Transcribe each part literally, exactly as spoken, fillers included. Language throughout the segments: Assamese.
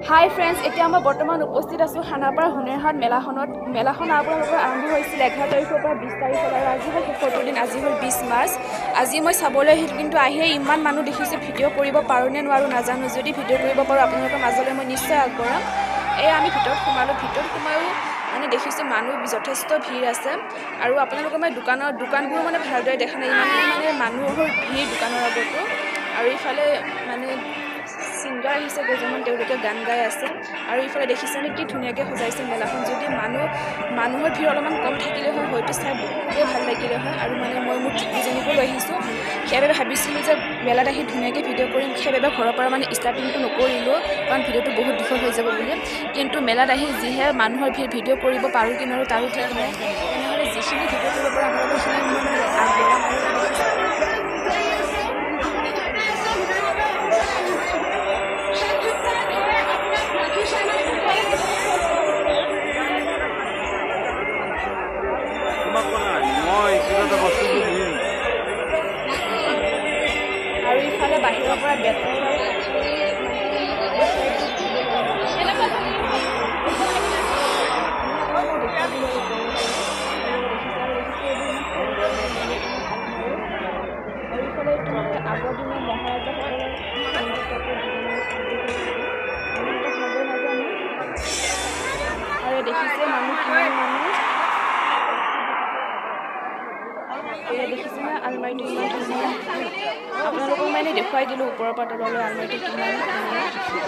হাই ফ্ৰেণ্ডছ, এতিয়া মই বৰ্তমান উপস্থিত আছোঁ খানাপাৰা হুনেৰহাট মেলাখনত। মেলাখন আপোনালোকৰ আৰম্ভ হৈছিল এঘাৰ তাৰিখৰ পৰা বিছ তাৰিখলৈ আৰু আজি হ'ল শেষৰটো দিন। আজি হ'ল বিছ মাৰ্চ। আজি মই চাবলৈ আহিলোঁ, কিন্তু আহিয়ে ইমান মানুহ দেখিছোঁ। ভিডিঅ' কৰিব পাৰোঁ নে নোৱাৰোঁ নাজানো। যদি ভিডিঅ' কৰিব পাৰোঁ আপোনালোকৰ মাজলৈ মই নিশ্চয় আগবঢ়াম। এই আমি ভিতৰত সোমালোঁ। ভিতৰত সোমায়ো মানে দেখিছোঁ মানুহ যথেষ্ট ভিৰ আছে আৰু আপোনালোকৰ মই দোকানৰ দোকানবোৰ মানে ভালদৰে দেখা নাই। ইমানে মানে মানুহৰ ভিৰ দোকানৰ আগতো। আৰু ইফালে মানে ছিংগাৰ আহিছে কেইজনমান, তেওঁলোকে গান গাই আছে। আৰু ইফালে দেখিছেনে কি ধুনীয়াকৈ সজাইছে মেলাখন। যদি মানুহ মানুহৰ ভিৰ অলপমান কম থাকিলে হয় হয়তো চাই খুবেই ভাল লাগিলে হয়। আৰু মানে মই মোৰ টিকলিজনীকো লৈ আহিছোঁ। সেইবাবে ভাবিছিলোঁ যে মেলাত আহি ধুনীয়াকৈ ভিডিঅ' কৰিম। সেইবাবে ঘৰৰ পৰা মানে ষ্টাৰ্টিংটো নকৰিলোঁ, কাৰণ ভিডিঅ'টো বহুত দীঘল হৈ যাব বুলি। কিন্তু মেলাত আহি যিহে মানুহৰ ভিৰ, ভিডিঅ' কৰিব পাৰোঁ কি নোৱাৰোঁ তাৰো ঠিক নাই। তেনেহ'লে যিখিনি ভিডিঅ' কৰিব পাৰোঁ আপোনালোকৰ সেইখিনি মই মানে আগবঢ়াম। আৰু আৰু ইফালে বাহিৰৰ পৰা বেটৰ আৰু ইফালে তোমাৰ আগৰ দিনৰ মহাৰাজাসকলৰ আৰু দেখিছে মানুহ কিমান মানুহ। এয়া দেখিছেনে আলমাৰিটো ইমান ধুনীয়া। আপোনালোকক মানে দেখুৱাই দিলোঁ ওপৰৰ পৰা তললৈ আলমাৰিটো কিমান ধুনীয়া।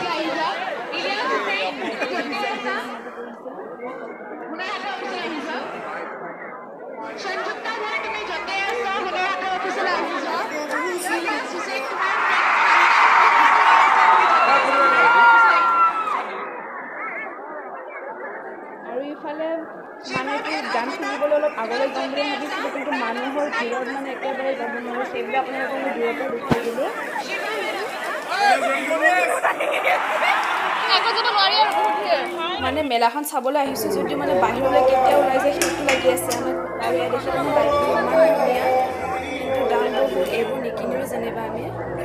আৰু ইফালে মানে কি গান শুনিবলৈ অলপ আগলৈ যাম বুলি ভাবিছিলোঁ, কিন্তু মানুহৰ ভিৰত মানে একেবাৰে যাব নোৱাৰোঁ। সেইবিলাক আপোনালোকক মই দূৰৰ পৰা দেখুৱাই দিলোঁ। মানে মেলাখন চাবলৈ আহিছোঁ যদিও মানে বাহিৰলৈ কেতিয়া ওলাই যায় সেইটো লাগি আছে আমাক। আৰু এয়া দেখিলে মোৰ বাইকটো ইমান ধুনীয়া, কিন্তু দাম বহুত। এইবোৰ নিকিনিলোঁ যেনিবা আমি।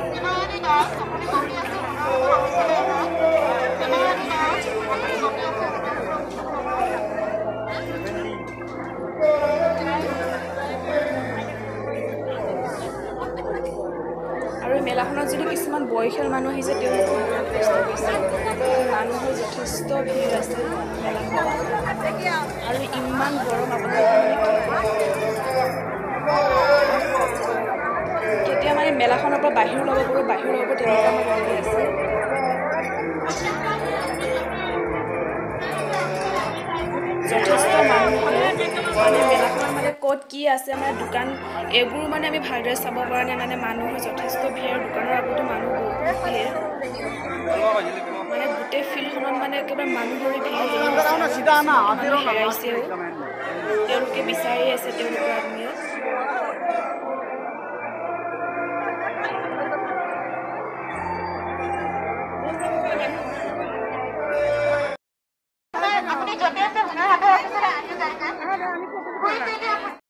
আৰু মেলাখনত যদি কিছুমান বয়সীয়াল মানুহ আহিছে, তেওঁলোকেও বহুত কষ্ট কৰিছে। মানুহৰ যথেষ্ট ভিৰ আছে মেলাখনত। আৰু ইমান গৰম আপোনালোকে কেতিয়া মানে মেলাখনৰ পৰা বাহিৰ ওলাব পাৰোঁ, বাহিৰ ওলাব তেনেকুৱা মানে লাগি আছে। যথেষ্ট মানুহ মানে মেলাখনত মানে ক'ত কি আছে মানে দোকান এইবোৰ মানে আমি ভালদৰে চাব পৰা নাই। মানে মানুহৰ যথেষ্ট ভিৰ, দোকানৰ আগতো মানুহ বহুত ভিৰ। মানে গোটেই ফিল্ডখনত মানে একেবাৰে মানুহৰে ভিৰ মানুহ হেৰাইছেও। তেওঁলোকে বিচাৰি আছে তেওঁলোকৰ আদমি